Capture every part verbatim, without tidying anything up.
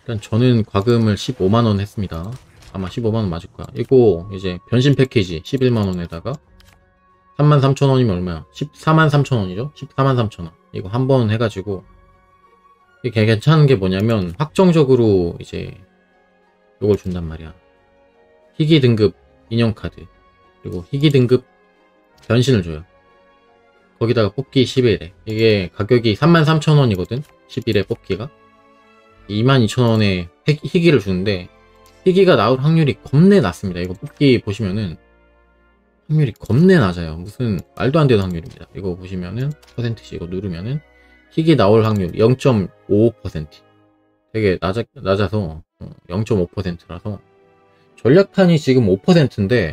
일단 저는 과금을 십오만 원 했습니다. 아마 십오만 원 맞을 거야. 이거 이제 변신 패키지 십일만 원에다가 삼만 삼천 원이면 얼마야? 십사만 삼천 원이죠? 십사만 삼천 원. 이거 한 번 해가지고 이게 괜찮은 게 뭐냐면 확정적으로 이제 요걸 준단 말이야. 희귀 등급 인형카드 그리고 희귀 등급 변신을 줘요. 거기다가 뽑기 십 일에 이게 가격이 삼만 삼천 원이거든. 십 일에 뽑기가 이만 이천 원에 희귀를 주는데 희귀가 나올 확률이 겁내 낮습니다. 이거 뽑기 보시면은 확률이 겁내 낮아요. 무슨 말도 안 되는 확률입니다. 이거 보시면은 퍼센트씩 이거 누르면은 희귀 나올 확률 영 점 오오 퍼센트 되게 낮아, 낮아서 영 점 오 퍼센트라서 전략판이 지금 오 퍼센트인데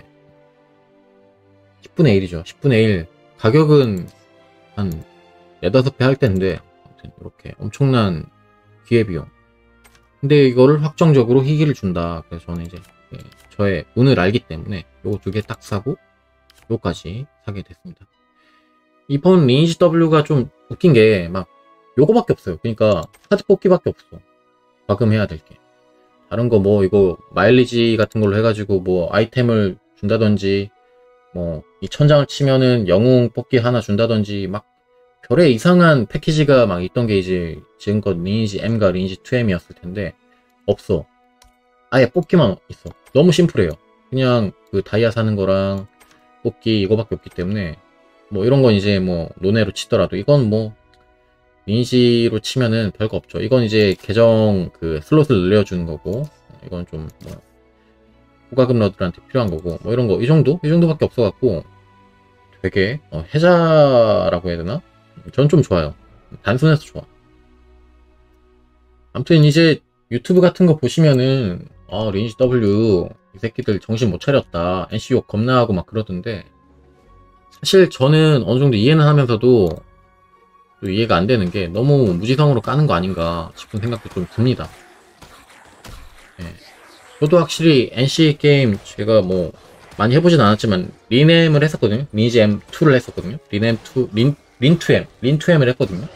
십분의 일이죠. 십분의 일 가격은 한 네다섯 배 할 텐데 아무튼 이렇게 엄청난 기회비용. 근데 이거를 확정적으로 희귀를 준다. 그래서 저는 이제 예, 저의 운을 알기 때문에 요거 두 개 딱 사고 요거까지 사게 됐습니다. 이번 리니지 W가 좀 웃긴 게 막 요거밖에 없어요. 그러니까 카드 뽑기밖에 없어. 과금해야 될 게. 다른 거 뭐 이거 마일리지 같은 걸로 해가지고 뭐 아이템을 준다든지 뭐 이 천장을 치면은 영웅 뽑기 하나 준다든지 막 별의 이상한 패키지가 막 있던 게 이제 지금껏 리니지 M과 리니지 투 M이었을 텐데 없어. 아예 뽑기만 있어. 너무 심플해요. 그냥 그 다이아 사는 거랑 뽑기 이거밖에 없기 때문에 뭐 이런 건 이제 뭐 논외로 치더라도 이건 뭐 리니지로 치면은 별거 없죠. 이건 이제 계정 그 슬롯을 늘려주는 거고 이건 좀 뭐 호가금 러들한테 필요한 거고 뭐 이런 거 이 정도? 이 정도밖에 없어갖고 되게 어, 해자라고 해야 되나? 전 좀 좋아요. 단순해서 좋아. 아무튼 이제 유튜브 같은 거 보시면은 아 리니지 W 이 새끼들 정신 못 차렸다 엔씨 욕 겁나 하고 막 그러던데 사실 저는 어느 정도 이해는 하면서도 또 이해가 안 되는 게 너무 무지성으로 까는 거 아닌가 싶은 생각도 좀 듭니다. 예. 저도 확실히 엔씨 게임 제가 뭐 많이 해보진 않았지만 리넴을 했었거든요. 리니지 엠 투를 했었거든요. 리넴 투, 린, 린 투 엠, 린 투 엠을 했거든요.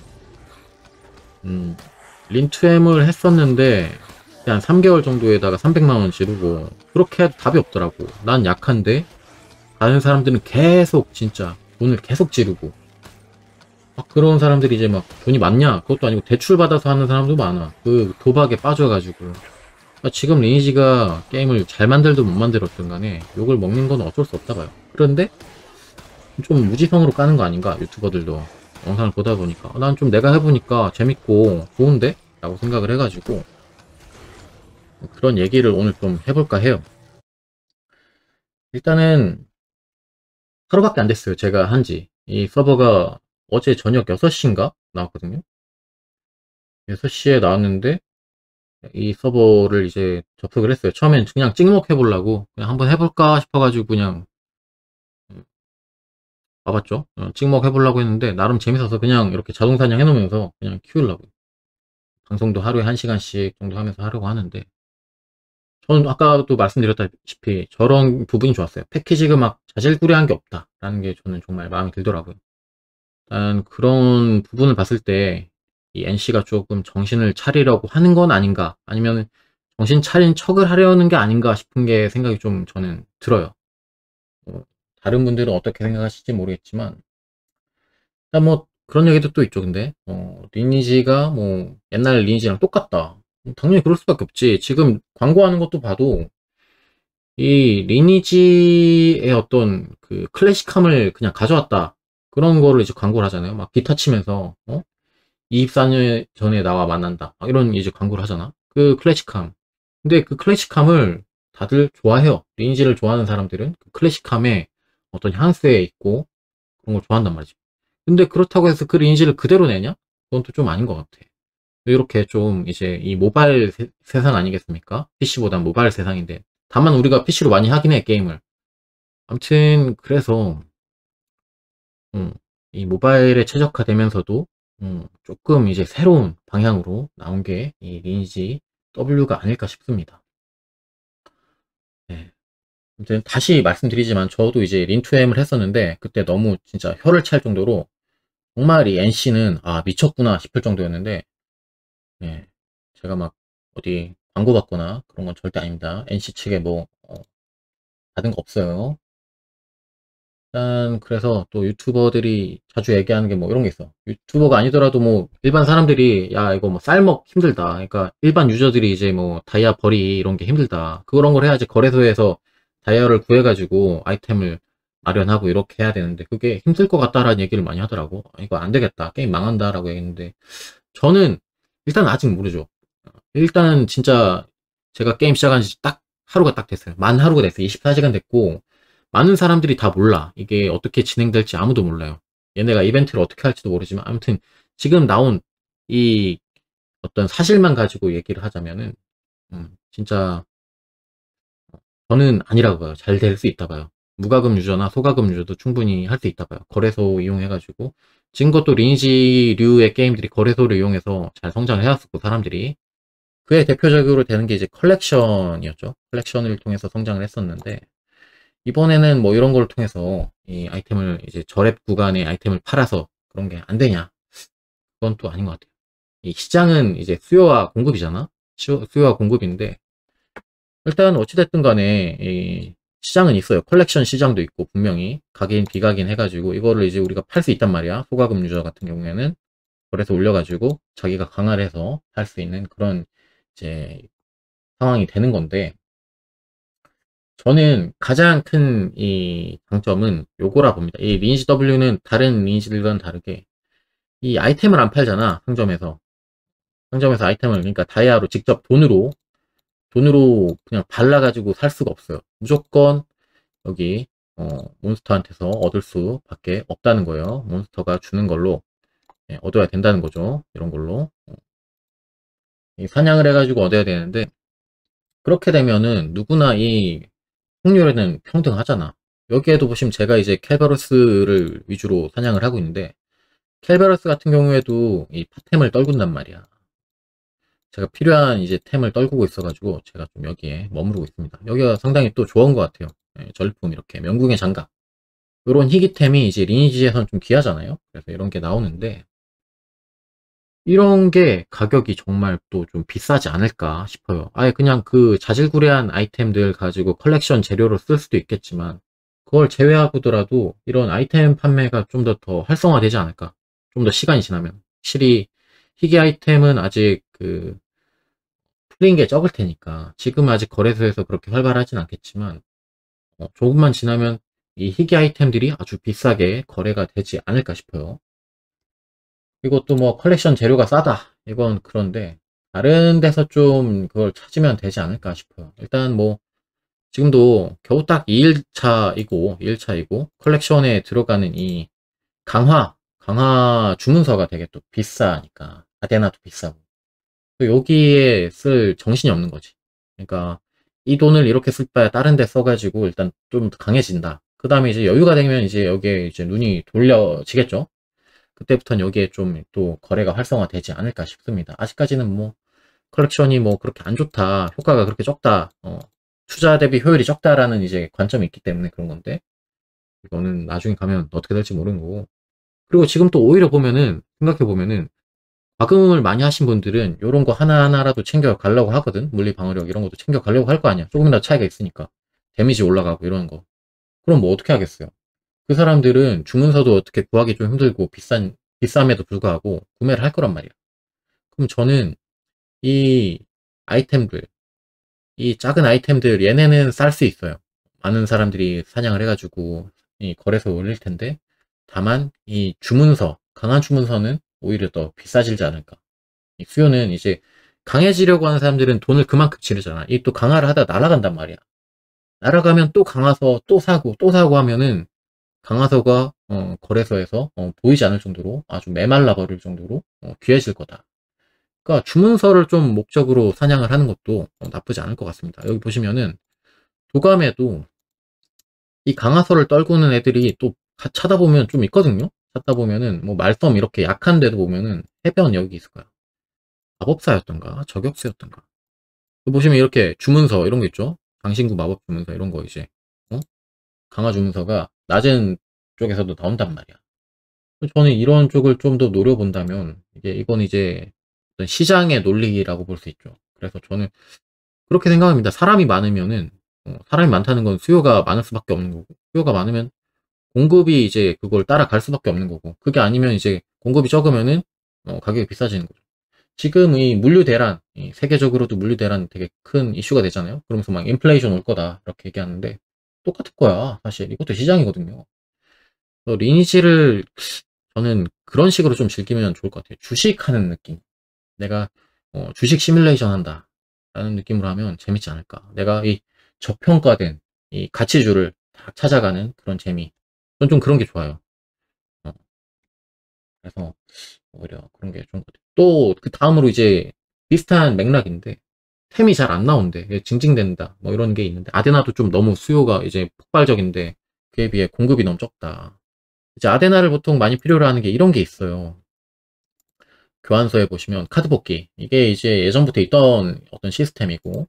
음, 린 투 엠을 했었는데 한 삼 개월 정도에다가 삼백만 원 지르고 그렇게 해도 답이 없더라고. 난 약한데 다른 사람들은 계속 진짜 돈을 계속 지르고 막 그런 사람들이 이제 막 돈이 많냐? 그것도 아니고 대출 받아서 하는 사람도 많아. 그 도박에 빠져가지고 지금 리니지가 게임을 잘 만들든 못 만들었든 간에 욕을 먹는 건 어쩔 수 없다 봐요. 그런데 좀 무지성으로 까는 거 아닌가? 유튜버들도 영상을 보다 보니까 난 좀 내가 해보니까 재밌고 좋은데? 라고 생각을 해가지고 그런 얘기를 오늘 좀 해볼까 해요. 일단은 하루밖에 안 됐어요. 제가 한지. 이 서버가 어제 저녁 여섯 시인가? 나왔거든요. 여섯 시에 나왔는데 이 서버를 이제 접속을 했어요. 처음엔 그냥 찍먹해보려고 그냥 한번 해볼까 싶어가지고 그냥 와봤죠. 어, 찍먹해보려고 했는데 나름 재밌어서 그냥 이렇게 자동사냥 해놓으면서 그냥 키우려고 방송도 하루에 한 시간씩 정도 하면서 하려고 하는데 저는 아까도 말씀드렸다시피 저런 부분이 좋았어요. 패키지가 막 자질구레한 게 없다 라는 게 저는 정말 마음에 들더라고요. 일단 그런 부분을 봤을 때 이 엔씨가 조금 정신을 차리려고 하는 건 아닌가 아니면 정신 차린 척을 하려는 게 아닌가 싶은 게 생각이 좀 저는 들어요. 어, 다른 분들은 어떻게 생각하실지 모르겠지만 일단 뭐 그런 얘기도 또 있죠. 근데 어, 리니지가 뭐 옛날 리니지랑 똑같다. 당연히 그럴 수밖에 없지. 지금 광고하는 것도 봐도 이 리니지의 어떤 그 클래식함을 그냥 가져왔다. 그런 거를 이제 광고를 하잖아요. 막 기타 치면서 어? 이십사 년 전에 나와 만난다. 이런 이제 광고를 하잖아. 그 클래식함. 근데 그 클래식함을 다들 좋아해요. 리니지를 좋아하는 사람들은 그 클래식함에 어떤 향수에 있고 그런 걸 좋아한단 말이지. 근데 그렇다고 해서 그 리니지를 그대로 내냐? 그건 또 좀 아닌 것 같아. 이렇게 좀 이제 이 모바일 세, 세상 아니겠습니까? 피씨보단 모바일 세상인데 다만 우리가 피씨로 많이 하긴 해 게임을. 아무튼 그래서 음, 이 모바일에 최적화되면서도 음, 조금 이제 새로운 방향으로 나온 게 이 리니지 W가 아닐까 싶습니다. 네. 아무튼 다시 말씀드리지만 저도 이제 린투엠을 했었는데 그때 너무 진짜 혀를 찰 정도로 정말 이 엔씨는 아 미쳤구나 싶을 정도였는데 예, 제가 막 어디 광고 받거나 그런 건 절대 아닙니다. 엔씨 측에 뭐 어, 받은 거 없어요. 일단 그래서 또 유튜버들이 자주 얘기하는 게 뭐 이런 게 있어. 유튜버가 아니더라도 뭐 일반 사람들이 야 이거 뭐 쌀먹 힘들다. 그러니까 일반 유저들이 이제 뭐 다이아 벌이 이런 게 힘들다. 그런 걸 해야지 거래소에서 다이아를 구해가지고 아이템을 마련하고 이렇게 해야 되는데 그게 힘들 것 같다라는 얘기를 많이 하더라고. 이거 안 되겠다. 게임 망한다라고 얘기했는데 저는 일단 아직 모르죠. 일단 진짜 제가 게임 시작한 지 딱 하루가 딱 됐어요. 만 하루가 됐어요. 이십사 시간 됐고 많은 사람들이 다 몰라. 이게 어떻게 진행될지 아무도 몰라요. 얘네가 이벤트를 어떻게 할지도 모르지만 아무튼 지금 나온 이 어떤 사실만 가지고 얘기를 하자면은 음, 진짜 저는 아니라고 봐요. 잘 될 수 있다 봐요. 무과금 유저나 소과금 유저도 충분히 할 수 있다 봐요. 거래소 이용해가지고 지금 것도 리니지류의 게임들이 거래소를 이용해서 잘 성장을 해왔었고 사람들이 그의 대표적으로 되는 게 이제 컬렉션이었죠. 컬렉션을 통해서 성장을 했었는데 이번에는 뭐 이런 걸 통해서 이 아이템을 이제 저랩 구간의 아이템을 팔아서 그런 게 안 되냐? 그건 또 아닌 것 같아요. 이 시장은 이제 수요와 공급이잖아. 수요, 수요와 공급인데 일단 어찌됐든 간에 이 시장은 있어요. 컬렉션 시장도 있고 분명히 각인 비각인 해가지고 이거를 이제 우리가 팔 수 있단 말이야. 소과금 유저 같은 경우에는 그래서 올려가지고 자기가 강화를 해서 팔 수 있는 그런 이제 상황이 되는 건데 저는 가장 큰 이 장점은 요거라 봅니다. 이 리니지 W는 다른 리니지들과는 다르게 이 아이템을 안 팔잖아. 상점에서. 상점에서 아이템을 그러니까 다이아로 직접 돈으로 돈으로 그냥 발라가지고 살 수가 없어요. 무조건 여기 어, 몬스터한테서 얻을 수밖에 없다는 거예요. 몬스터가 주는 걸로 예, 얻어야 된다는 거죠. 이런 걸로 어, 이 사냥을 해가지고 얻어야 되는데 그렇게 되면은 누구나 이 확률에는 평등하잖아. 여기에도 보시면 제가 이제 켈베로스를 위주로 사냥을 하고 있는데 켈베로스 같은 경우에도 이 파템을 떨군단 말이야. 제가 필요한 이제 템을 떨구고 있어가지고 제가 좀 여기에 머무르고 있습니다. 여기가 상당히 또 좋은 것 같아요. 예, 전리품 이렇게 명궁의 장갑 이런 희귀템이 이제 리니지에선 좀 귀하잖아요. 그래서 이런 게 나오는데 이런 게 가격이 정말 또 좀 비싸지 않을까 싶어요. 아예 그냥 그 자질구레한 아이템들 가지고 컬렉션 재료로 쓸 수도 있겠지만 그걸 제외하고더라도 이런 아이템 판매가 좀 더 더 활성화되지 않을까. 좀 더 시간이 지나면. 확실히 희귀 아이템은 아직 그 풀린 게 적을 테니까 지금 아직 거래소에서 그렇게 활발하진 않겠지만 어, 조금만 지나면 이 희귀 아이템들이 아주 비싸게 거래가 되지 않을까 싶어요. 이것도 뭐 컬렉션 재료가 싸다 이건 그런데 다른 데서 좀 그걸 찾으면 되지 않을까 싶어요. 일단 뭐 지금도 겨우 딱 이 일차이고 이 일차이고 컬렉션에 들어가는 이 강화 강화 주문서가 되게 또 비싸니까 아데나도 비싸고 또 여기에 쓸 정신이 없는 거지. 그러니까 이 돈을 이렇게 쓸 바에 다른 데 써가지고 일단 좀 강해진다. 그 다음에 이제 여유가 되면 이제 여기에 이제 눈이 돌려지겠죠. 그때부터는 여기에 좀 또 거래가 활성화되지 않을까 싶습니다. 아직까지는 뭐 컬렉션이 뭐 그렇게 안 좋다, 효과가 그렇게 적다, 어, 투자 대비 효율이 적다라는 이제 관점이 있기 때문에 그런 건데 이거는 나중에 가면 어떻게 될지 모르는 거고. 그리고 지금 또 오히려 보면은 생각해 보면은 과금을 많이 하신 분들은 이런 거 하나하나라도 챙겨 가려고 하거든. 물리 방어력 이런 것도 챙겨 가려고 할 거 아니야. 조금이라도 차이가 있으니까 데미지 올라가고 이런 거. 그럼 뭐 어떻게 하겠어요? 그 사람들은 주문서도 어떻게 구하기 좀 힘들고 비싼 비쌈에도 불구하고 구매를 할 거란 말이야. 그럼 저는 이 아이템들, 이 작은 아이템들 얘네는 쌀 수 있어요. 많은 사람들이 사냥을 해가지고 이 거래소에 올릴 텐데 다만 이 주문서, 강한 주문서는 오히려 더 비싸지지 않을까. 이 수요는 이제 강해지려고 하는 사람들은 돈을 그만큼 지르잖아. 이 또 강화를 하다 날아간단 말이야. 날아가면 또 강화서 또 사고 또 사고 하면은 강화서가 어, 거래소에서 어, 보이지 않을 정도로 아주 메말라 버릴 정도로 어, 귀해질 거다. 그러니까 주문서를 좀 목적으로 사냥을 하는 것도 어, 나쁘지 않을 것 같습니다. 여기 보시면은 도감에도 이 강화서를 떨구는 애들이 또 가- 찾아보면 좀 있거든요. 찾다 보면은 뭐 말섬 이렇게 약한 데도 보면은 해변 여기 있을 거야. 마법사였던가 저격수였던가. 보시면 이렇게 주문서 이런 거 있죠. 장신구 마법 주문서 이런 거 이제 어? 강화 주문서가 낮은 쪽에서도 나온단 말이야. 저는 이런 쪽을 좀 더 노려본다면 이게 이건 이제 어떤 시장의 논리라고 볼 수 있죠. 그래서 저는 그렇게 생각합니다. 사람이 많으면은 어 사람이 많다는 건 수요가 많을 수밖에 없는 거고, 수요가 많으면 공급이 이제 그걸 따라갈 수밖에 없는 거고, 그게 아니면 이제 공급이 적으면은 어 가격이 비싸지는 거죠. 지금 이 물류 대란, 이 세계적으로도 물류 대란 되게 큰 이슈가 되잖아요. 그러면서 막 인플레이션 올 거다 이렇게 얘기하는데, 똑같을 거야. 사실 이것도 시장이거든요. 어 리니지를 저는 그런 식으로 좀 즐기면 좋을 것 같아요. 주식하는 느낌. 내가 어 주식 시뮬레이션 한다 라는 느낌으로 하면 재밌지 않을까. 내가 이 저평가된 이 가치주를 다 찾아가는 그런 재미. 전 좀 그런 게 좋아요. 어 그래서 오히려 그런 게 좋은 것 같아요. 또 그 다음으로 이제 비슷한 맥락인데, 템이 잘 안 나온대. 이게 징징댄다. 뭐 이런 게 있는데, 아데나도 좀 너무 수요가 이제 폭발적인데 그에 비해 공급이 너무 적다. 이제 아데나를 보통 많이 필요로 하는 게 이런 게 있어요. 교환소에 보시면 카드 뽑기. 이게 이제 예전부터 있던 어떤 시스템이고,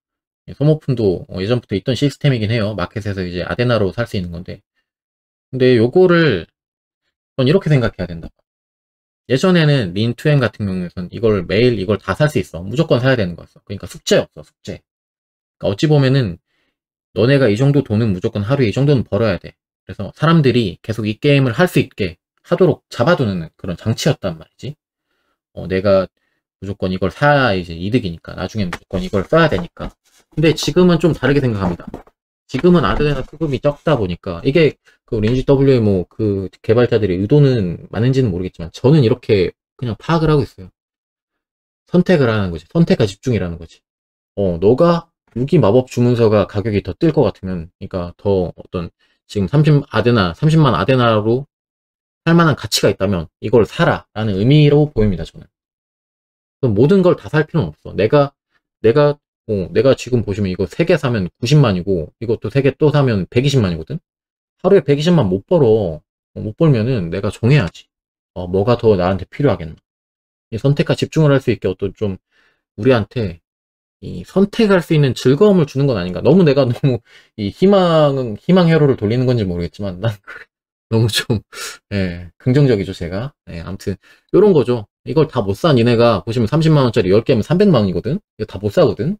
소모품도 어, 예전부터 있던 시스템이긴 해요. 마켓에서 이제 아데나로 살 수 있는 건데. 근데 요거를 전 이렇게 생각해야 된다. 예전에는 린투엠 같은 경우에는 이걸 매일 이걸 다 살 수 있어. 무조건 사야 되는 거였어. 그러니까 숙제였어, 숙제. 그러니까 어찌 보면은 너네가 이 정도 돈은 무조건 하루에 이 정도는 벌어야 돼. 그래서 사람들이 계속 이 게임을 할 수 있게 하도록 잡아두는 그런 장치였단 말이지. 어, 내가 무조건 이걸 사야 이제 이득이니까. 나중엔 무조건 이걸 써야 되니까. 근데 지금은 좀 다르게 생각합니다. 지금은 아드레나 수급이 적다 보니까, 이게 그 리니지 더블유의 뭐 그 개발자들의 의도는 맞는지는 모르겠지만, 저는 이렇게 그냥 파악을 하고 있어요. 선택을 하는 거지. 선택과 집중이라는 거지. 어, 너가 무기 마법 주문서가 가격이 더 뜰 것 같으면, 그러니까 더 어떤 지금 삼십 아데나, 삼십만 아데나로 할 만한 가치가 있다면 이걸 사라 라는 의미로 보입니다, 저는. 모든 걸 다 살 필요는 없어. 내가 내가 어, 내가 지금 보시면 이거 세 개 사면 구십만이고, 이것도 세 개 또 사면 백이십만이거든. 하루에 백이십만 못 벌어. 어, 못 벌면은 내가 정해야지. 어, 뭐가 더 나한테 필요하겠나. 이 선택과 집중을 할 수 있게 어떤 좀 우리한테 이 선택할 수 있는 즐거움을 주는 건 아닌가. 너무 내가 너무 이 희망은 희망 회로를 돌리는 건지 모르겠지만, 난 너무 좀 예, 긍정적이죠, 제가. 예, 아무튼 요런 거죠. 이걸 다 못 사. 니네가 보시면 삼십만 원짜리 열 개면 삼백만 원이거든. 이거 다 못 사거든.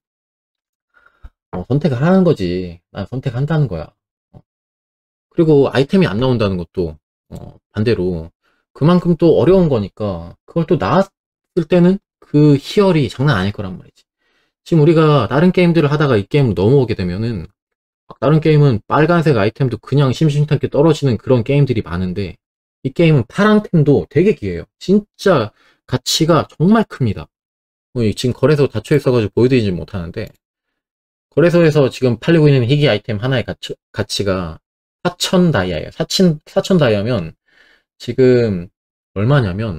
어, 선택을 하는 거지. 난 선택한다는 거야. 어, 그리고 아이템이 안 나온다는 것도 어, 반대로 그만큼 또 어려운 거니까, 그걸 또 나왔을 때는 그 희열이 장난 아닐 거란 말이지. 지금 우리가 다른 게임들을 하다가 이 게임으로 넘어오게 되면은, 다른 게임은 빨간색 아이템도 그냥 심심찮게 떨어지는 그런 게임들이 많은데, 이 게임은 파랑템도 되게 귀해요. 진짜 가치가 정말 큽니다. 뭐 지금 거래소 닫혀 있어가지고 보여드리지 못하는데, 거래소에서 지금 팔리고 있는 희귀 아이템 하나의 가치, 가치가 사천 다이아예요. 사천, 사천 다이아면 지금 얼마냐면,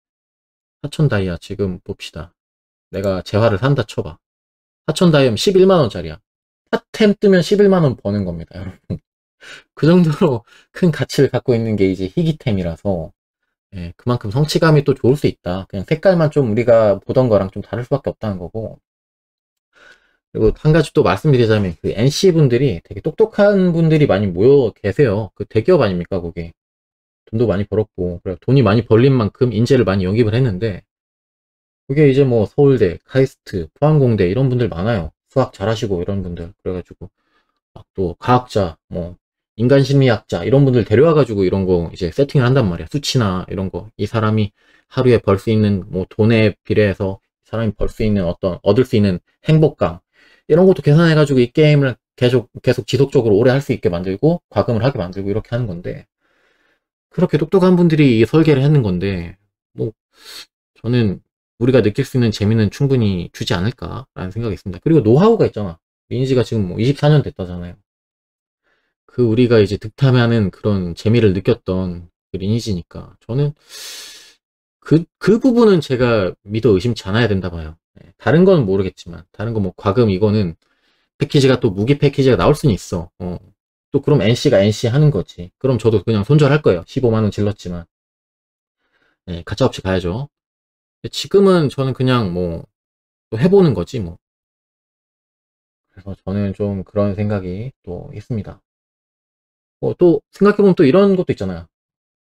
사천 다이아 지금 봅시다. 내가 재화를 산다 쳐봐. 사천 다이아면 십일만 원짜리야. 핫템 뜨면 십일만 원 버는 겁니다, 여러분. 그 정도로 큰 가치를 갖고 있는 게 이제 희귀템이라서, 예, 그만큼 성취감이 또 좋을 수 있다. 그냥 색깔만 좀 우리가 보던 거랑 좀 다를 수밖에 없다는 거고. 그리고 한 가지 또 말씀드리자면, 그 엔씨 분들이 되게 똑똑한 분들이 많이 모여 계세요. 그 대기업 아닙니까, 그게. 돈도 많이 벌었고, 그래 돈이 많이 벌린 만큼 인재를 많이 영입을 했는데, 그게 이제 뭐 서울대, 카이스트, 포항공대 이런 분들 많아요. 수학 잘하시고 이런 분들. 그래가지고 막 또 과학자, 뭐 인간심리학자 이런 분들 데려와가지고 이런 거 이제 세팅을 한단 말이야. 수치나 이런 거. 이 사람이 하루에 벌 수 있는 뭐 돈에 비례해서 이 사람이 벌 수 있는 어떤 얻을 수 있는 행복감 이런 것도 계산해가지고 이 게임을 계속 계속 지속적으로 오래 할 수 있게 만들고 과금을 하게 만들고 이렇게 하는 건데, 그렇게 똑똑한 분들이 이 설계를 했는 건데, 뭐 저는 우리가 느낄 수 있는 재미는 충분히 주지 않을까라는 생각이 있습니다. 그리고 노하우가 있잖아. 리니지가 지금 뭐 이십사 년 됐다잖아요. 그 우리가 이제 득템하는 그런 재미를 느꼈던 그 리니지니까, 저는 그, 그 부분은 제가 믿어 의심치 않아야 된다 봐요. 네, 다른 건 모르겠지만, 다른 거 뭐 과금 이거는 패키지가 또 무기 패키지가 나올 수는 있어. 어. 또 그럼 엔씨가 엔씨 하는 거지. 그럼 저도 그냥 손절할 거예요. 십오만 원 질렀지만. 네, 가차없이 가야죠. 지금은 저는 그냥 뭐 또 해보는 거지 뭐. 그래서 저는 좀 그런 생각이 또 있습니다. 어, 또 생각해보면 또 이런 것도 있잖아요.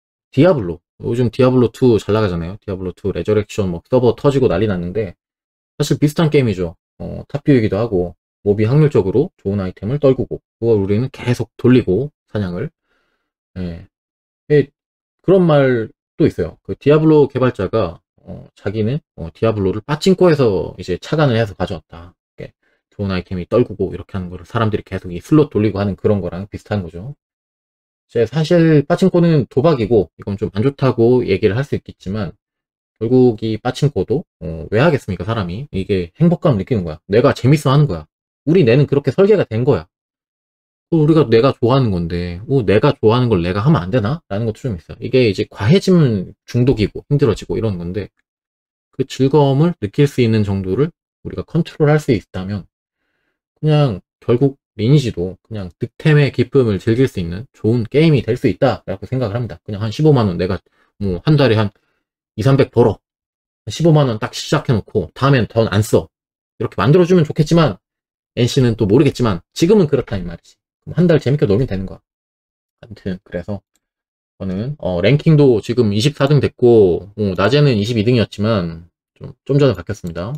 디아블로. 요즘 디아블로 투 잘 나가잖아요. 디아블로 투 레저렉션 뭐 서버 터지고 난리 났는데, 사실 비슷한 게임이죠. 어, 탑뷰이기도 하고 몹이 확률적으로 좋은 아이템을 떨구고 그걸 우리는 계속 돌리고 사냥을. 예. 예, 그런 말도 있어요. 그 디아블로 개발자가 어, 자기는 어, 디아블로를 빠칭코에서 이제 착안을 해서 가져왔다. 이렇게 좋은 아이템이 떨구고 이렇게 하는 거를 사람들이 계속 이 슬롯 돌리고 하는 그런 거랑 비슷한 거죠. 이제 사실 빠칭코는 도박이고 이건 좀 안 좋다고 얘기를 할 수 있겠지만 결국 이 빠칭코도 어, 왜 하겠습니까 사람이. 이게 행복감 느끼는 거야. 내가 재밌어 하는 거야. 우리 뇌는 그렇게 설계가 된 거야. 어, 우리가 내가 좋아하는 건데 어, 내가 좋아하는 걸 내가 하면 안 되나? 라는 것도 좀 있어요. 이게 이제 과해지면 중독이고 힘들어지고 이런 건데 그 즐거움을 느낄 수 있는 정도를 우리가 컨트롤 할 수 있다면 그냥 결국 리니지도 그냥 득템의 기쁨을 즐길 수 있는 좋은 게임이 될 수 있다라고 생각을 합니다. 그냥 한 십오만 원 내가 뭐 한 달에 한 이, 삼백 벌어. 십오만 원 딱 시작해놓고 다음엔 더 안 써. 이렇게 만들어주면 좋겠지만 엔씨는 또 모르겠지만 지금은 그렇다 이 말이지. 한 달 재밌게 놀면 되는 거야. 아무튼 그래서 저는 어, 랭킹도 지금 이십사 등 됐고 어, 낮에는 이십이 등이었지만 좀, 좀 전에 바뀌었습니다.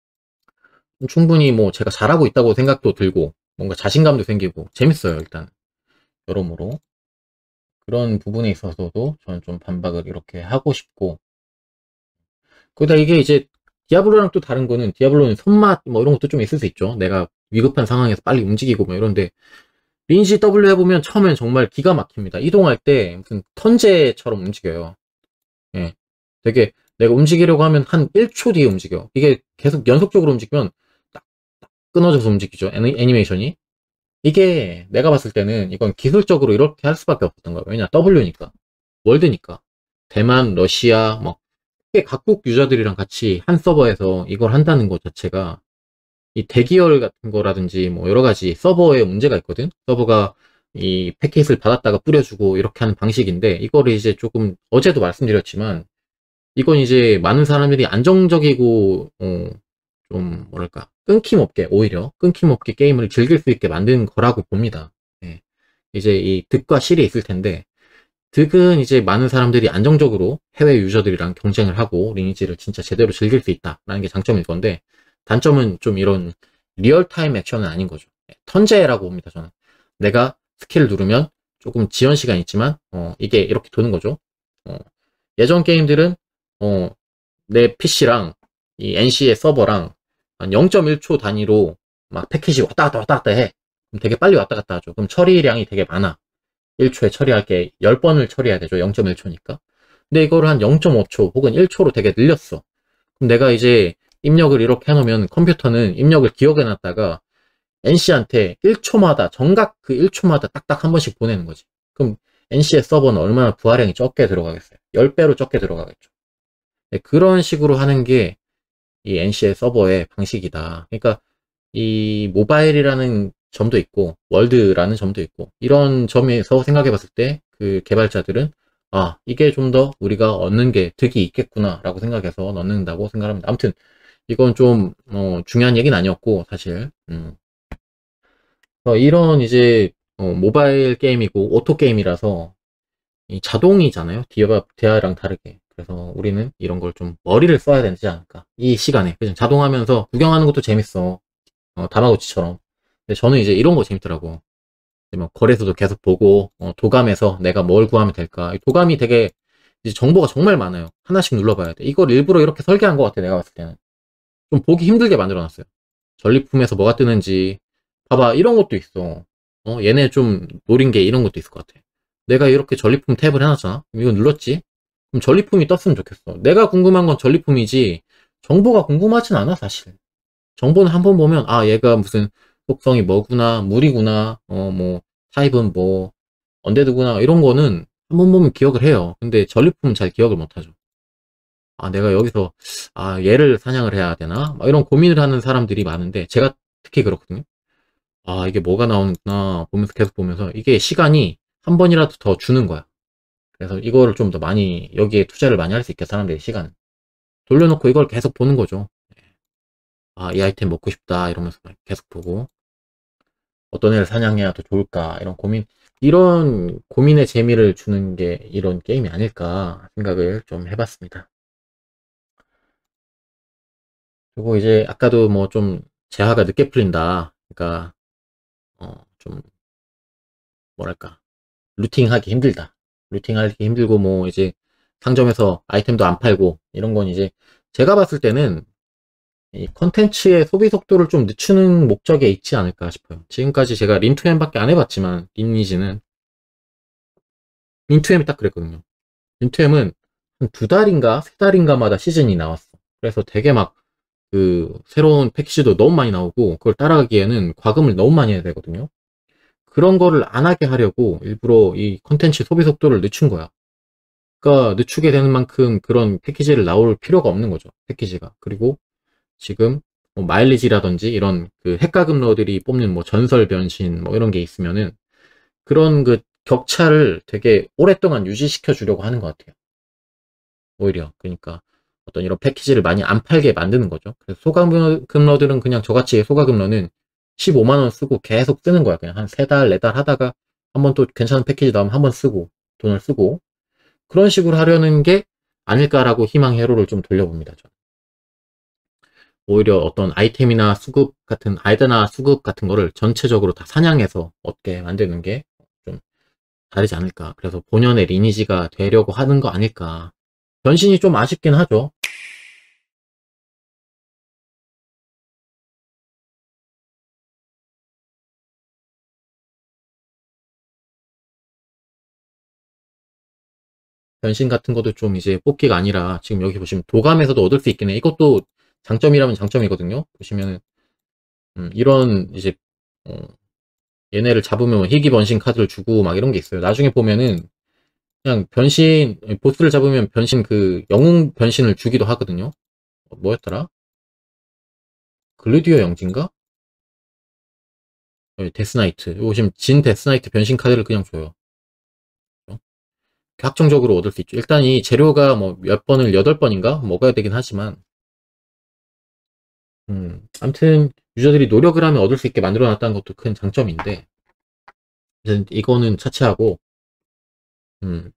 충분히 뭐 제가 잘하고 있다고 생각도 들고 뭔가 자신감도 생기고 재밌어요. 일단 여러모로 그런 부분에 있어서도 저는 좀 반박을 이렇게 하고 싶고 거기다 이게 이제 디아블로랑 또 다른 거는 디아블로는 손맛 뭐 이런 것도 좀 있을 수 있죠. 내가 위급한 상황에서 빨리 움직이고 뭐 이런데 리니지 더블유 해보면 처음엔 정말 기가 막힙니다. 이동할 때 무슨 턴제처럼 움직여요. 예. 되게 내가 움직이려고 하면 한 일 초 뒤에 움직여. 이게 계속 연속적으로 움직이면 딱, 딱 끊어져서 움직이죠. 애니, 애니메이션이. 이게 내가 봤을 때는 이건 기술적으로 이렇게 할 수밖에 없었던 거예요. 왜냐 더블유니까. 월드니까. 대만, 러시아, 뭐 각국 유저들이랑 같이 한 서버에서 이걸 한다는 것 자체가 이 대기열 같은 거라든지 뭐 여러 가지 서버에 문제가 있거든. 서버가 이 패킷을 받았다가 뿌려주고 이렇게 하는 방식인데 이거를 이제 조금 어제도 말씀드렸지만 이건 이제 많은 사람들이 안정적이고 어, 좀 뭐랄까 끊김없게 오히려 끊김없게 게임을 즐길 수 있게 만든 거라고 봅니다. 예. 이제 이 득과 실이 있을 텐데 득은 이제 많은 사람들이 안정적으로 해외 유저들이랑 경쟁을 하고 리니지를 진짜 제대로 즐길 수 있다라는 게 장점일 건데 단점은 좀 이런 리얼타임 액션은 아닌 거죠. 예, 턴제라고 봅니다. 저는 내가 스킬을 누르면 조금 지연 시간 있지만 어, 이게 이렇게 도는 거죠. 어, 예전 게임들은 어, 내 피씨랑 이 엔씨의 서버랑 한 영 점 일 초 단위로 막 패킷이 왔다 갔다 왔다 갔다 해. 그럼 되게 빨리 왔다 갔다 하죠. 그럼 처리량이 되게 많아. 일 초에 처리할 게 십 번을 처리해야 되죠. 영 점 일 초니까. 근데 이거를 한 영 점 오 초 혹은 일 초로 되게 늘렸어. 그럼 내가 이제 입력을 이렇게 해놓으면 컴퓨터는 입력을 기억해놨다가 엔씨한테 일 초마다 정각 그 일 초마다 딱딱 한 번씩 보내는 거지. 그럼 엔씨의 서버는 얼마나 부하량이 적게 들어가겠어요. 십 배로 적게 들어가겠죠. 네, 그런 식으로 하는 게 이 엔씨의 서버의 방식이다. 그러니까 이 모바일이라는 점도 있고 월드라는 점도 있고 이런 점에서 생각해 봤을 때 그 개발자들은 아 이게 좀 더 우리가 얻는 게 득이 있겠구나 라고 생각해서 넣는다고 생각합니다. 아무튼 이건 좀 어, 중요한 얘기는 아니었고 사실 음. 어, 이런 이제 어, 모바일 게임이고 오토 게임이라서 이 자동이잖아요. 디아, 디아랑 다르게. 그래서 우리는 이런 걸 좀 머리를 써야 되지 않을까. 이 시간에. 그죠? 자동하면서 구경하는 것도 재밌어. 어, 다마고치처럼. 근데 저는 이제 이런 거 재밌더라고. 뭐 거래소도 계속 보고, 어, 도감에서 내가 뭘 구하면 될까. 도감이 되게, 이제 정보가 정말 많아요. 하나씩 눌러봐야 돼. 이걸 일부러 이렇게 설계한 것 같아, 내가 봤을 때는. 좀 보기 힘들게 만들어놨어요. 전리품에서 뭐가 뜨는지. 봐봐, 이런 것도 있어. 어, 얘네 좀 노린 게 이런 것도 있을 것 같아. 내가 이렇게 전리품 탭을 해놨잖아. 그럼 이거 눌렀지? 그럼 전리품이 떴으면 좋겠어. 내가 궁금한 건 전리품이지, 정보가 궁금하진 않아, 사실. 정보는 한번 보면, 아, 얘가 무슨 속성이 뭐구나, 물이구나, 어, 뭐, 타입은 뭐, 언데드구나, 이런 거는 한 번 보면 기억을 해요. 근데 전리품은 잘 기억을 못 하죠. 아, 내가 여기서, 아, 얘를 사냥을 해야 되나? 막 이런 고민을 하는 사람들이 많은데, 제가 특히 그렇거든요. 아, 이게 뭐가 나오는구나 보면서 계속 보면서, 이게 시간이 한 번이라도 더 주는 거야. 그래서 이거를 좀 더 많이, 여기에 투자를 많이 할 수 있게 사람들이 시간. 돌려놓고 이걸 계속 보는 거죠. 아, 이 아이템 먹고 싶다, 이러면서 계속 보고. 어떤 애를 사냥해야 더 좋을까, 이런 고민. 이런 고민의 재미를 주는 게 이런 게임이 아닐까 생각을 좀 해봤습니다. 그리고 이제 아까도 뭐 좀 재화가 늦게 풀린다. 그러니까 어 좀 뭐랄까 루팅하기 힘들다. 루팅하기 힘들고 뭐 이제 상점에서 아이템도 안 팔고 이런 건 이제 제가 봤을 때는 이 컨텐츠의 소비 속도를 좀 늦추는 목적에 있지 않을까 싶어요. 지금까지 제가 린투엠밖에 안 해봤지만 리니지는 린투엠이 딱 그랬거든요. 린투엠은 한 두 달인가 세 달인가마다 시즌이 나왔어. 그래서 되게 막 그 새로운 패키지도 너무 많이 나오고 그걸 따라가기에는 과금을 너무 많이 해야 되거든요. 그런 거를 안 하게 하려고 일부러 이 컨텐츠 소비 속도를 늦춘 거야. 그러니까 늦추게 되는 만큼 그런 패키지를 나올 필요가 없는 거죠. 패키지가. 그리고 지금 뭐 마일리지라든지 이런 그 핵가금러들이 뽑는 뭐 전설 변신 뭐 이런 게 있으면은 그런 그 격차를 되게 오랫동안 유지시켜 주려고 하는 것 같아요. 오히려. 그러니까 어떤 이런 패키지를 많이 안 팔게 만드는 거죠. 그래서 소가금러들은 그냥 저같이 소가금러는 십오만 원 쓰고 계속 쓰는 거야. 그냥 한 세 달, 네 달 하다가 한번 또 괜찮은 패키지 나오면 한번 쓰고 돈을 쓰고 그런 식으로 하려는 게 아닐까라고 희망 회로를 좀 돌려봅니다. 저는. 오히려 어떤 아이템이나 수급 같은 아이드나 수급 같은 거를 전체적으로 다 사냥해서 얻게 만드는 게 좀 다르지 않을까. 그래서 본연의 리니지가 되려고 하는 거 아닐까. 변신이 좀 아쉽긴 하죠. 변신 같은 것도 좀 이제 뽑기가 아니라 지금 여기 보시면 도감에서도 얻을 수 있긴 해. 이것도 장점이라면 장점이거든요. 보시면은 음, 이런 이제 어, 얘네를 잡으면 희귀 변신 카드를 주고 막 이런 게 있어요. 나중에 보면은 그냥 변신 보스를 잡으면 변신 그 영웅 변신을 주기도 하거든요. 어, 뭐였더라? 글루디오 영진가? 네, 데스나이트. 이거 지금 진 데스나이트 변신 카드를 그냥 줘요. 어? 확정적으로 얻을 수 있죠. 일단 이 재료가 뭐 몇 번을 여덟 번인가 먹어야 되긴 하지만 음, 아무튼 유저들이 노력을 하면 얻을 수 있게 만들어 놨다는 것도 큰 장점인데 이제 이거는 차치하고 음,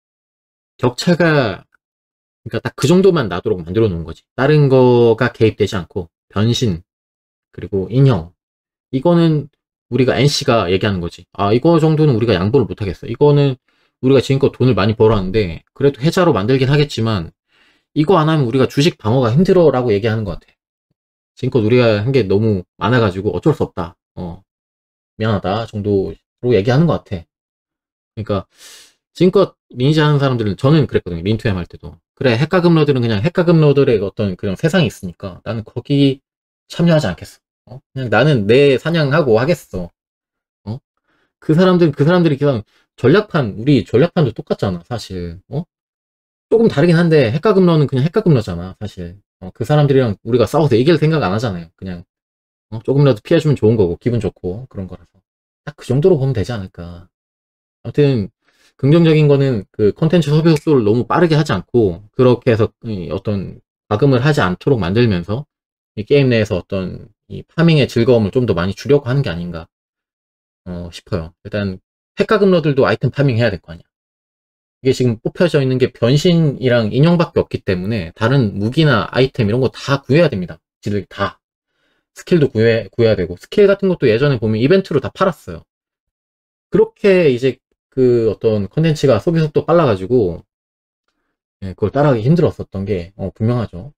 격차가 그러니까 딱 그 정도만 나도록 만들어 놓은 거지. 다른 거가 개입되지 않고 변신 그리고 인형 이거는 우리가 엔씨가 얘기하는 거지. 아 이거 정도는 우리가 양보를 못 하겠어. 이거는 우리가 지금껏 돈을 많이 벌었는데 그래도 해자로 만들긴 하겠지만 이거 안 하면 우리가 주식 방어가 힘들어 라고 얘기하는 것 같아. 지금껏 우리가 한 게 너무 많아가지고 어쩔 수 없다. 어, 미안하다 정도로 얘기하는 것 같아. 그러니까 지금껏 리니지 하는 사람들은 저는 그랬거든요. 린투엠 할 때도. 그래 핵가금러들은 그냥 핵가금러들의 어떤 그런 세상이 있으니까 나는 거기 참여하지 않겠어. 어? 그냥 나는 내 사냥하고 하겠어. 어? 그 사람들 그 사람들이 그냥 전략판 우리 전략판도 똑같잖아 사실. 어? 조금 다르긴 한데 핵가금러는 그냥 핵가금러잖아 사실. 어, 그 사람들이랑 우리가 싸워서 이길 생각 안 하잖아요. 그냥 어? 조금이라도 피해주면 좋은 거고 기분 좋고 그런 거라서 딱 그 정도로 보면 되지 않을까. 아무튼 긍정적인 거는 그 컨텐츠 소비 속도를 너무 빠르게 하지 않고 그렇게 해서 어떤 과금을 하지 않도록 만들면서 이 게임 내에서 어떤 이 파밍의 즐거움을 좀 더 많이 주려고 하는 게 아닌가 어, 싶어요. 일단 핵가금러들도 아이템 파밍 해야 될 거 아니야. 이게 지금 뽑혀져 있는 게 변신이랑 인형밖에 없기 때문에 다른 무기나 아이템 이런 거 다 구해야 됩니다. 지들 다 스킬도 구해, 구해야 되고 스킬 같은 것도 예전에 보면 이벤트로 다 팔았어요. 그렇게 이제 그 어떤 컨텐츠가 소비 속도 빨라가지고 예, 그걸 따라하기 힘들었었던 게 어, 분명하죠.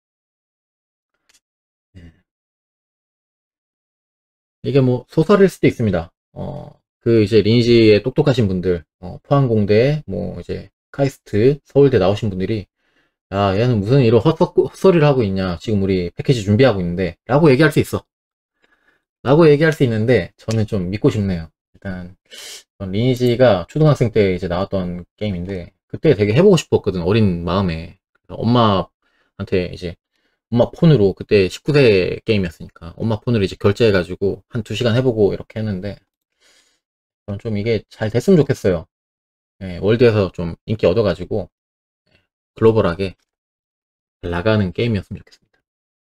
예. 이게 뭐 소설일 수도 있습니다. 어, 그 이제 리니지에 똑똑하신 분들, 어, 포항공대, 뭐 이제 카이스트, 서울대 나오신 분들이 야 얘는 무슨 이런 헛, 헛소리를 하고 있냐 지금 우리 패키지 준비하고 있는데 라고 얘기할 수 있어. 라고 얘기할 수 있는데 저는 좀 믿고 싶네요. 일단 리니지가 초등학생 때 이제 나왔던 게임인데 그때 되게 해보고 싶었거든 어린 마음에. 그래서 엄마한테 이제 엄마 폰으로 그때 십구 세 게임이었으니까 엄마 폰으로 이제 결제해가지고 한 두 시간 해보고 이렇게 했는데 저는 좀 이게 잘 됐으면 좋겠어요. 예, 월드에서 좀 인기 얻어가지고 글로벌하게 잘 나가는 게임이었으면 좋겠습니다.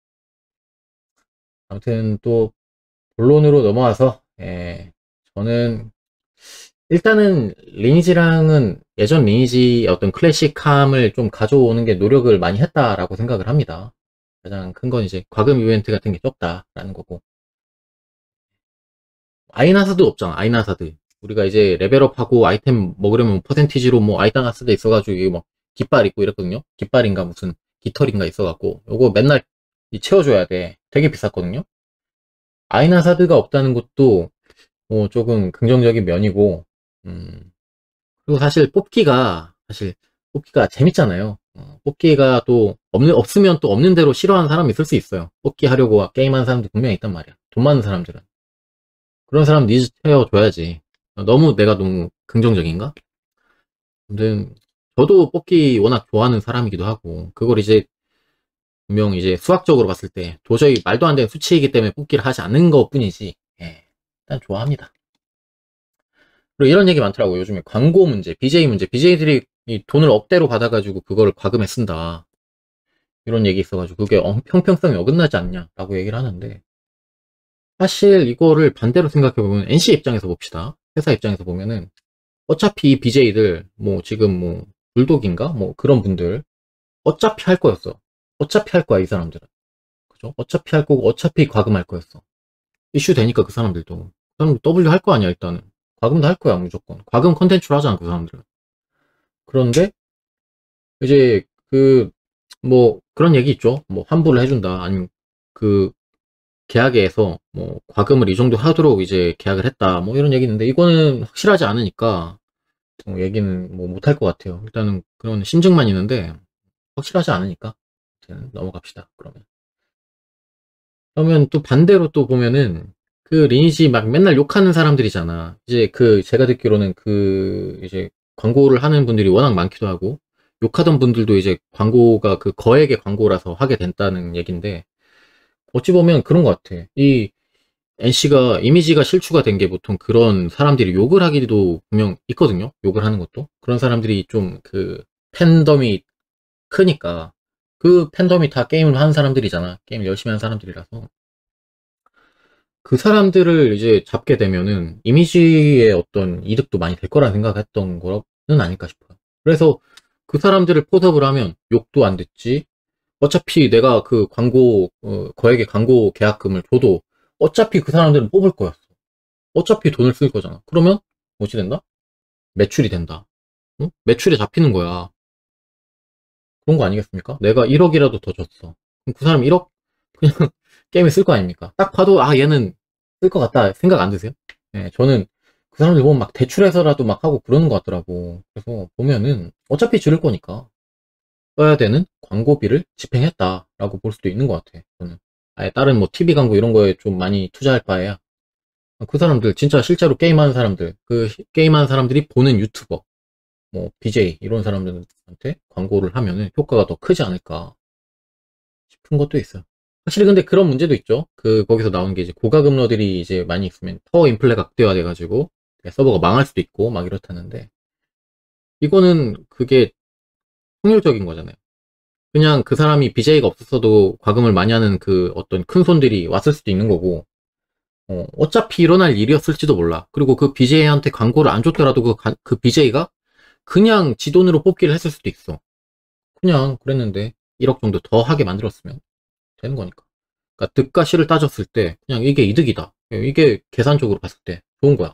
아무튼 또 본론으로 넘어와서 예, 저는 일단은 리니지랑은 예전 리니지의 어떤 클래식함을 좀 가져오는 게 노력을 많이 했다라고 생각을 합니다. 가장 큰 건 이제 과금 이벤트 같은 게 적다라는 거고. 아이나사드 없잖아, 아이나사드. 우리가 이제 레벨업하고 아이템 먹으려면 퍼센티지로 뭐 아이나사드 있어가지고 이게 막 깃발 있고 이랬거든요. 깃발인가 무슨 깃털인가 있어갖고 요거 맨날 채워줘야 돼. 되게 비쌌거든요. 아이나사드가 없다는 것도 뭐 조금 긍정적인 면이고, 음, 그리고 사실 뽑기가 사실 뽑기가 재밌잖아요. 어, 뽑기가 또 없는 없으면 또 없는 대로 싫어하는 사람이 있을 수 있어요. 뽑기 하려고 게임하는 사람도 분명히 있단 말이야. 돈 많은 사람들은. 그런 사람 니즈 채워줘야지. 너무 내가 너무 긍정적인가? 아무튼 저도 뽑기 워낙 좋아하는 사람이기도 하고, 그걸 이제 분명 이제 수학적으로 봤을 때 도저히 말도 안 되는 수치이기 때문에 뽑기를 하지 않는 것 뿐이지, 예, 일단 좋아합니다. 그리고 이런 얘기 많더라고요. 요즘에 광고 문제, 비제이 문제, 비제이들이 돈을 억대로 받아가지고 그거를 과금에 쓴다, 이런 얘기 있어가지고 그게 형평성이 어긋나지 않냐라고 얘기를 하는데, 사실 이거를 반대로 생각해보면 엔씨 입장에서 봅시다. 회사 입장에서 보면은 어차피 이 비제이들 뭐 지금 뭐 불독인가 뭐 그런 분들 어차피 할 거였어. 어차피 할 거야 이 사람들은. 그죠? 어차피 할 거고 어차피 과금할 거였어. 이슈 되니까 그 사람들도 그 사람 더블유 할 거 아니야. 일단은 과금도 할 거야 무조건. 과금 컨텐츠로 하잖아 그 사람들은. 그런데 이제 그 뭐 그런 얘기 있죠. 뭐 환불을 해준다, 아니면 그 계약에서 뭐 과금을 이 정도 하도록 이제 계약을 했다, 뭐 이런 얘기 있는데, 이거는 확실하지 않으니까 뭐 얘기는 뭐 못할 것 같아요. 일단은 그런 심증만 있는데 확실하지 않으니까 넘어갑시다. 그러면 그러면 또 반대로 또 보면은 그 리니지 막 맨날 욕하는 사람들이잖아. 이제 그 제가 듣기로는 그 이제 광고를 하는 분들이 워낙 많기도 하고, 욕하던 분들도 이제 광고가 그 거액의 광고라서 하게 된다는 얘긴데, 어찌 보면 그런 것 같아. 이 엔씨가 이미지가 실추가 된 게 보통 그런 사람들이 욕을 하기도 분명 있거든요. 욕을 하는 것도. 그런 사람들이 좀 그 팬덤이 크니까, 그 팬덤이 다 게임을 하는 사람들이잖아. 게임 열심히 하는 사람들이라서. 그 사람들을 이제 잡게 되면은 이미지의 어떤 이득도 많이 될 거라 생각했던 거는 아닐까 싶어요. 그래서 그 사람들을 포섭을 하면 욕도 안 듣지. 어차피 내가 그 광고, 어, 거액의 광고 계약금을 줘도 어차피 그 사람들은 뽑을 거였어. 어차피 돈을 쓸 거잖아. 그러면 뭐지 된다? 매출이 된다. 응? 매출에 잡히는 거야. 그런 거 아니겠습니까? 내가 일억이라도 더 줬어. 그럼 그 사람 일억 그냥 게임에 쓸 거 아닙니까? 딱 봐도 아 얘는 쓸 것 같다 생각 안 드세요? 네, 저는 그 사람들 보면 막 대출해서라도 막 하고 그러는 것 같더라고. 그래서 보면은 어차피 줄일 거니까 써야 되는 광고비를 집행했다라고 볼 수도 있는 것 같아. 저는 아예 다른 뭐 티비 광고 이런 거에 좀 많이 투자할 바에야 그 사람들 진짜 실제로 게임하는 사람들, 그 게임하는 사람들이 보는 유튜버, 뭐 비제이 이런 사람들한테 광고를 하면은 효과가 더 크지 않을까 싶은 것도 있어요. 확실히 근데 그런 문제도 있죠. 그 거기서 나오는 게 이제 고가금러들이 이제 많이 있으면 파워 인플레가 극대화 돼가지고 서버가 망할 수도 있고 막 이렇다는데, 이거는 그게 확률적인 거잖아요. 그냥 그 사람이 비제이가 없었어도 과금을 많이 하는 그 어떤 큰 손들이 왔을 수도 있는 거고, 어, 어차피 일어날 일이었을지도 몰라. 그리고 그 비제이한테 광고를 안 줬더라도 그, 가- 그 비제이가 그냥 지 돈으로 뽑기를 했을 수도 있어. 그냥 그랬는데 일억 정도 더 하게 만들었으면 되는 거니까. 그러니까 득과 실을 따졌을 때 그냥 이게 이득이다. 이게 계산적으로 봤을 때 좋은 거야.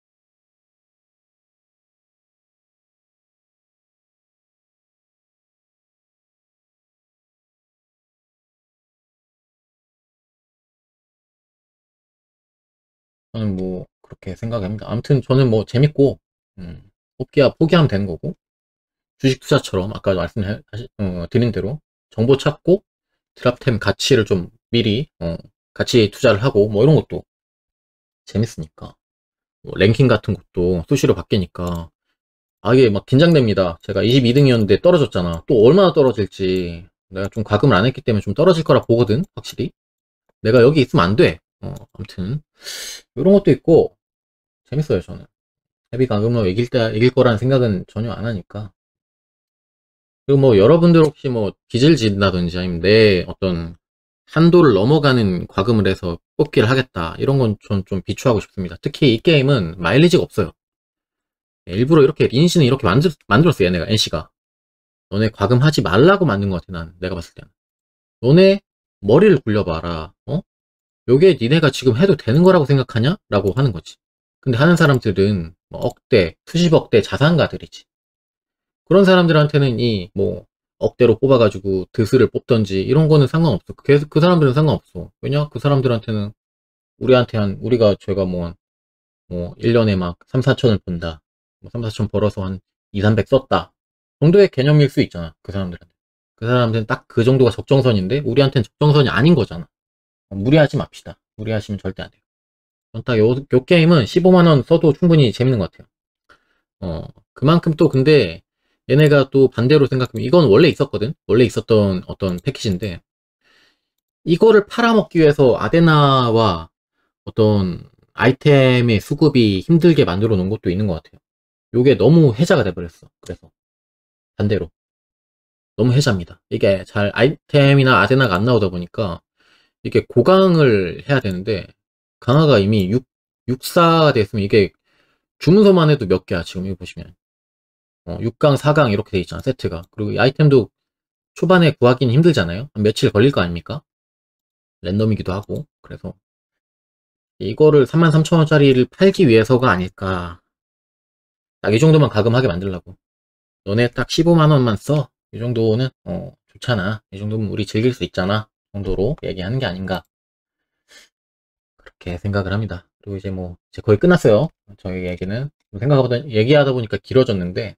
저는 뭐 그렇게 생각합니다. 아무튼 저는 뭐 재밌고, 음, 뽑기야 포기하면 되는 거고, 주식 투자처럼 아까 말씀드린 대로 정보 찾고 드랍템 가치를 좀 미리 어, 가치 투자를 하고 뭐 이런 것도 재밌으니까, 뭐 랭킹 같은 것도 수시로 바뀌니까 아 이게 막 긴장됩니다. 제가 이십이 등이었는데 떨어졌잖아. 또 얼마나 떨어질지, 내가 좀 과금을 안 했기 때문에 좀 떨어질 거라 보거든. 확실히 내가 여기 있으면 안 돼. 어, 아무튼 이런 것도 있고 재밌어요. 저는 헤비 과금으로 이길 때 이길 거라는 생각은 전혀 안 하니까. 그리고 뭐 여러분들 혹시 뭐 빚을 진다든지 아니면 내 어떤 한도를 넘어가는 과금을 해서 뽑기를 하겠다, 이런 건 전 좀 비추하고 싶습니다. 특히 이 게임은 마일리지가 없어요. 일부러 이렇게 리니지는 이렇게 만들, 만들었어 얘네가, 엔씨가. 너네 과금하지 말라고 만든 것 같아. 난 내가 봤을 때는 너네 머리를 굴려봐라. 어? 요게 니네가 지금 해도 되는 거라고 생각하냐? 라고 하는 거지. 근데 하는 사람들은 뭐 억대, 수십억대 자산가들이지. 그런 사람들한테는 이 뭐 억대로 뽑아가지고 드스를 뽑던지 이런 거는 상관없어. 그, 그 사람들은 상관없어. 왜냐? 그 사람들한테는 우리한테 한 우리가 제가 뭐, 뭐 일 년에 막 삼, 사천을 번다. 뭐 삼, 사천 벌어서 한 이, 삼백 썼다. 정도의 개념일 수 있잖아. 그 사람들한테. 그 사람들은 딱 그 정도가 적정선인데 우리한테는 적정선이 아닌 거잖아. 무리하지 맙시다. 무리하시면 절대 안 돼요. 딱 요, 요 게임은 십오만 원 써도 충분히 재밌는 것 같아요. 어, 그만큼 또 근데 얘네가 또 반대로 생각하면 이건 원래 있었거든? 원래 있었던 어떤 패키지인데 이거를 팔아먹기 위해서 아데나와 어떤 아이템의 수급이 힘들게 만들어 놓은 것도 있는 것 같아요. 요게 너무 해자가 돼버렸어. 그래서 반대로 너무 해자입니다. 이게 잘 아이템이나 아데나가 안 나오다 보니까 이게 고강을 해야 되는데 강화가 이미 육, 육사가 됐으면 이게 주문서만 해도 몇 개야 지금 이거 보시면 어, 육 강, 사 강 이렇게 돼 있잖아 세트가. 그리고 이 아이템도 초반에 구하기는 힘들잖아요. 한 며칠 걸릴 거 아닙니까? 랜덤이기도 하고. 그래서 이거를 삼만 삼천 원짜리를 팔기 위해서가 아닐까. 딱 이 정도만 가금하게 만들려고. 너네 딱 십오만 원만 써. 이 정도는 어 좋잖아. 이 정도면 우리 즐길 수 있잖아. 정도로 얘기하는 게 아닌가. 그렇게 생각을 합니다. 그리고 이제 뭐 이제 거의 끝났어요. 저희 얘기는 생각보다 얘기하다 보니까 길어졌는데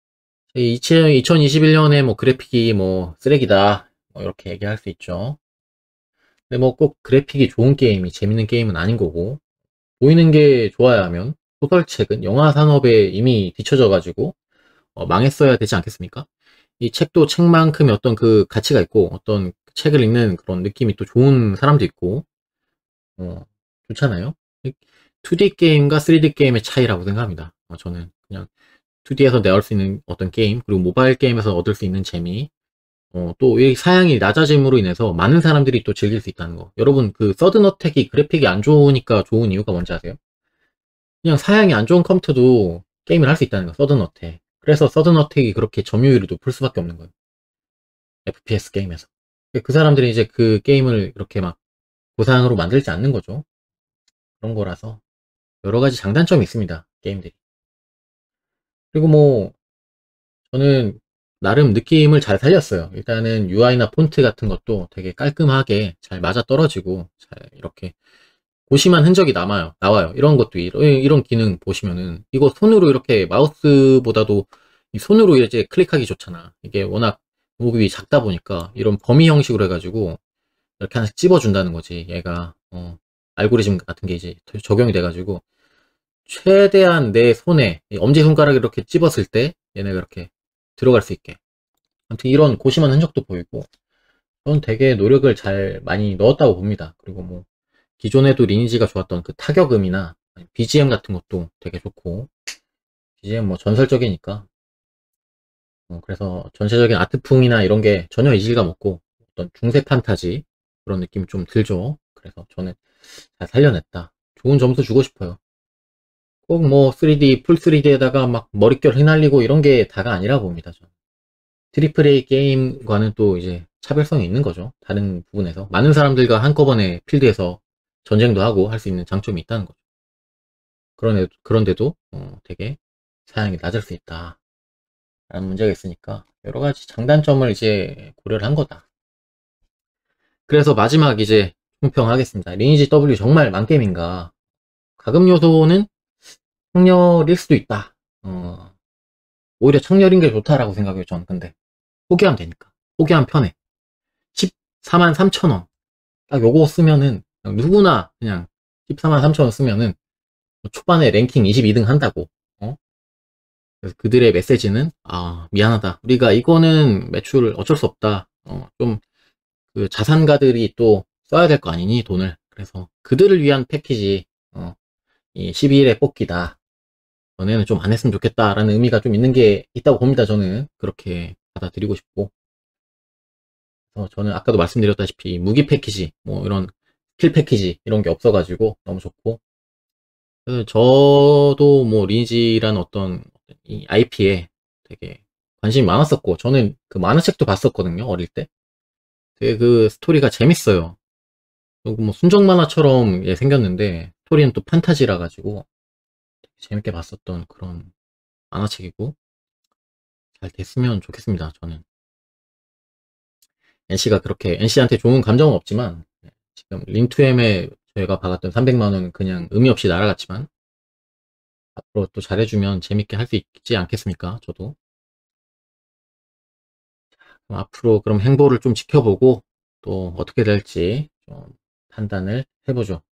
이천이십일 년에 뭐 그래픽이 뭐 쓰레기다 뭐 이렇게 얘기할 수 있죠. 근데 뭐 꼭 그래픽이 좋은 게임이 재밌는 게임은 아닌 거고 보이는 게 좋아야 하면 소설책은 영화 산업에 이미 뒤쳐져 가지고 어, 망했어야 되지 않겠습니까? 이 책도 책만큼의 어떤 그 가치가 있고 어떤 책을 읽는 그런 느낌이 또 좋은 사람도 있고 어, 좋잖아요. 투 디 게임과 쓰리 디 게임의 차이라고 생각합니다. 어, 저는 그냥 투 디에서 내올 수 있는 어떤 게임 그리고 모바일 게임에서 얻을 수 있는 재미 어, 또 이 사양이 낮아짐으로 인해서 많은 사람들이 또 즐길 수 있다는 거. 여러분 그 서든 어택이 그래픽이 안 좋으니까 좋은 이유가 뭔지 아세요? 그냥 사양이 안 좋은 컴퓨터도 게임을 할 수 있다는 거. 서든 어택. 그래서 서든 어택이 그렇게 점유율이 높을 수밖에 없는 거예요. 에프 피 에스 게임에서. 그 사람들이 이제 그 게임을 이렇게 막 고사양으로 만들지 않는 거죠. 그런 거라서 여러 가지 장단점이 있습니다. 게임들이. 그리고 뭐 저는 나름 느낌을 잘 살렸어요. 일단은 유 아이나 폰트 같은 것도 되게 깔끔하게 잘 맞아 떨어지고 잘 이렇게 고심한 흔적이 남아요. 나와요. 이런 것도 이런, 이런 기능 보시면은 이거 손으로 이렇게 마우스보다도 이 손으로 이제 클릭하기 좋잖아. 이게 워낙 몹이 작다 보니까 이런 범위 형식으로 해가지고 이렇게 하나씩 찝어준다는 거지. 얘가 어, 알고리즘 같은 게 이제 적용이 돼가지고 최대한 내 손에 엄지손가락을 이렇게 찝었을 때 얘네가 이렇게 들어갈 수 있게 아무튼 이런 고심한 흔적도 보이고 저는 되게 노력을 잘 많이 넣었다고 봅니다. 그리고 뭐 기존에도 리니지가 좋았던 그 타격음이나 비 지 엠 같은 것도 되게 좋고 비 지 엠 뭐 전설적이니까 어, 그래서 전체적인 아트풍이나 이런 게 전혀 이질감 없고 어떤 중세 판타지 그런 느낌이 좀 들죠. 그래서 저는 잘 살려냈다. 좋은 점수 주고 싶어요. 꼭 뭐 쓰리 디, 풀 쓰리 디에다가 막 머릿결 휘날리고 이런 게 다가 아니라 봅니다. 저는. 트리플 에이 게임과는 또 이제 차별성이 있는 거죠. 다른 부분에서. 많은 사람들과 한꺼번에 필드에서 전쟁도 하고 할 수 있는 장점이 있다는 거죠. 그런데, 그런데도 어, 되게 사양이 낮을 수 있다. 라는 문제가 있으니까 여러 가지 장단점을 이제 고려를 한 거다. 그래서 마지막 이제 총평하겠습니다. 리니지 더블유 정말 망게임인가? 가금 요소는 창렬일 수도 있다. 어, 오히려 창렬인 게 좋다라고 생각해요. 저는 근데 포기하면 되니까. 포기하면 편해. 십사만 삼천 원. 딱 요거 쓰면은 그냥 누구나 그냥 십사만 삼천 원 쓰면은 초반에 랭킹 이십이 등 한다고. 어? 그래서 그들의 메시지는 아 미안하다. 우리가 이거는 매출 어쩔 수 없다. 어, 좀 그 자산가들이 또 써야 될 거 아니니 돈을. 그래서 그들을 위한 패키지 어, 이 십이 일에 뽑기다. 전에는 좀 안 했으면 좋겠다라는 의미가 좀 있는 게 있다고 봅니다. 저는 그렇게 받아들이고 싶고. 어, 저는 아까도 말씀드렸다시피 무기 패키지, 뭐 이런 스킬 패키지 이런 게 없어가지고 너무 좋고 그 저도 뭐 리니지라는 어떤 이 아이피에 되게 관심이 많았었고 저는 그 만화책도 봤었거든요 어릴 때 되게 그 스토리가 재밌어요. 그리고 뭐 순정 만화처럼 예, 생겼는데 스토리는 또 판타지라 가지고 재밌게 봤었던 그런 만화책이고 잘 됐으면 좋겠습니다. 저는 엔씨가 그렇게 엔씨한테 좋은 감정은 없지만 지금 링투엠에 저희가 박았던 삼백만 원은 그냥 의미 없이 날아갔지만 앞으로 또 잘해주면 재밌게 할 수 있지 않겠습니까? 저도 그럼 앞으로 그럼 행보를 좀 지켜보고 또 어떻게 될지 좀 판단을 해보죠.